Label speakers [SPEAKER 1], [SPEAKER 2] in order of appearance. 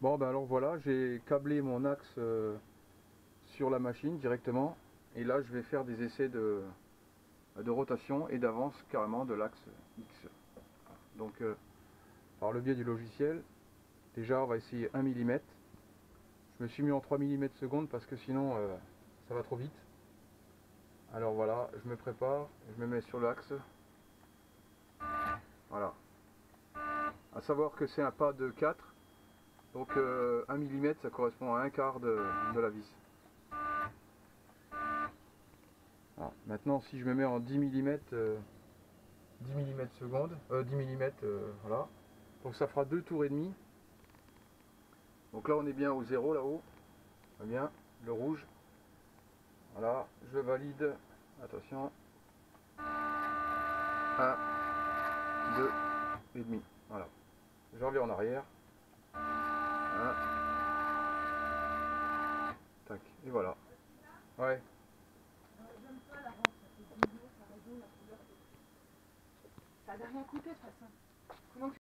[SPEAKER 1] Bon ben alors voilà, j'ai câblé mon axe sur la machine directement. Et là je vais faire des essais de rotation et d'avance carrément de l'axe X. Donc par le biais du logiciel, déjà on va essayer 1 mm. Je me suis mis en 3 mm secondes parce que sinon ça va trop vite. Alors voilà, je me prépare, je me mets sur l'axe. Voilà. À savoir que c'est un pas de 4. Donc 1 mm ça correspond à un quart de la vis. Alors, maintenant si je me mets en 10 mm, 10 mm secondes, 10 mm, voilà. Donc ça fera 2 tours et demi. Donc là on est bien au 0 là-haut. Bien, le rouge. Voilà, je valide. Attention. 1, 2 et demi. Voilà. Je reviens en arrière. Voilà. Tac. Et voilà. Ouais.
[SPEAKER 2] J'aime pas la rente, ça fait 10 jours, ça raison, la couleur. Ça n'a rien coûté de toute façon. Comment